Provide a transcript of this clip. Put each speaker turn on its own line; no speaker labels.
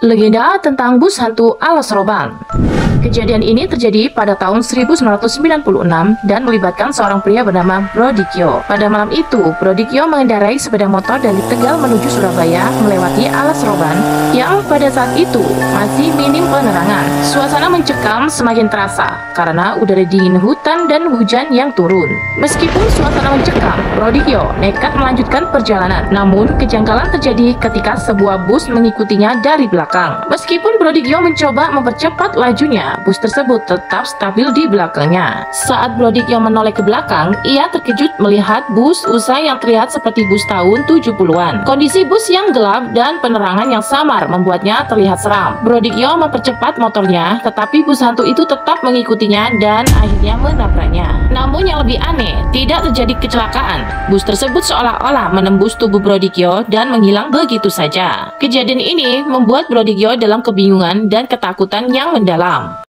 Legenda tentang bus hantu Alas Roban. Kejadian ini terjadi pada tahun 1996 dan melibatkan seorang pria bernama Brodikyo. Pada malam itu, Brodikyo mengendarai sepeda motor dari Tegal menuju Surabaya melewati Alas Roban yang pada saat itu masih minim penerangan. Suasana mencekam semakin terasa karena udara dingin hutan dan hujan yang turun. Meskipun suasana mencekam, Brodikyo nekat melanjutkan perjalanan. Namun, kejanggalan terjadi ketika sebuah bus mengikutinya dari belakang. Meskipun Brodikyo mencoba mempercepat lajunya, bus tersebut tetap stabil di belakangnya. Saat Brodikyo menoleh ke belakang, ia terkejut melihat bus usai yang terlihat seperti bus tahun 70-an. Kondisi bus yang gelap dan penerangan yang samar membuatnya terlihat seram. Brodikyo mempercepat motornya, tetapi bus hantu itu tetap mengikutinya dan akhirnya menabraknya. Namun yang lebih aneh, tidak terjadi kecelakaan. Bus tersebut seolah-olah menembus tubuh Brodikyo dan menghilang begitu saja. Kejadian ini membuat Brodikyo dalam kebingungan dan ketakutan yang mendalam.